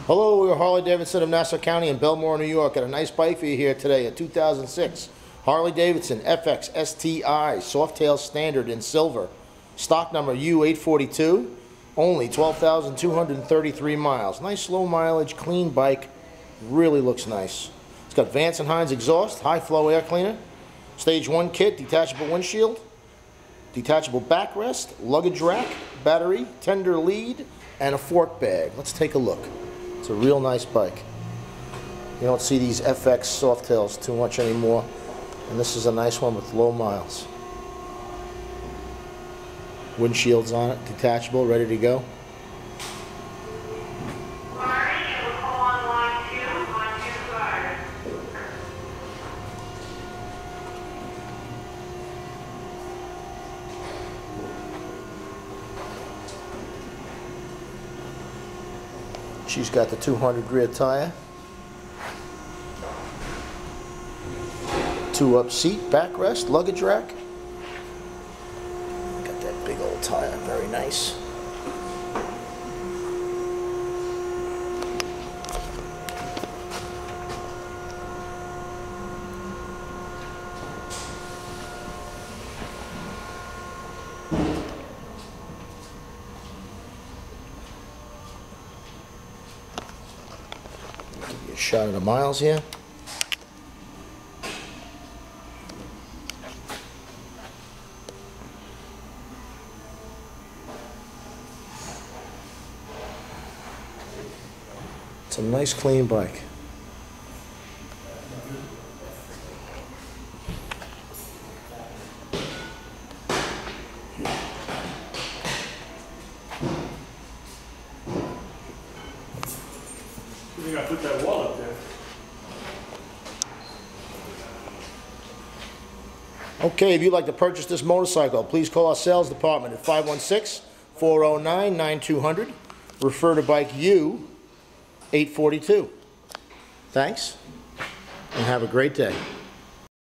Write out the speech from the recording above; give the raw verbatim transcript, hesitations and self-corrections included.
Hello, we're Harley Davidson of Nassau County in Belmore, New York. Got a nice bike for you here today, a two thousand six Harley Davidson F X S T I Softail Standard in silver. Stock number U eight forty-two, only twelve thousand two hundred thirty-three miles. Nice low mileage, clean bike, really looks nice. It's got Vance and Hines exhaust, high flow air cleaner, stage one kit, detachable windshield, detachable backrest, luggage rack, battery, tender lead, and a fork bag. Let's take a look. It's a real nice bike. You don't see these F X Softails too much anymore, and this is a nice one with low miles. Windshields on it, detachable, ready to go. She's got the two hundred rear tire, two up seat, backrest, luggage rack. Got that big old tire, very nice. Give you a shot of the miles here. It's a nice clean bike. You gotta put that wall up there. Okay, if you'd like to purchase this motorcycle, please call our sales department at five one six, four oh nine, nine two hundred. Refer to bike U eight forty-two. Thanks, and have a great day.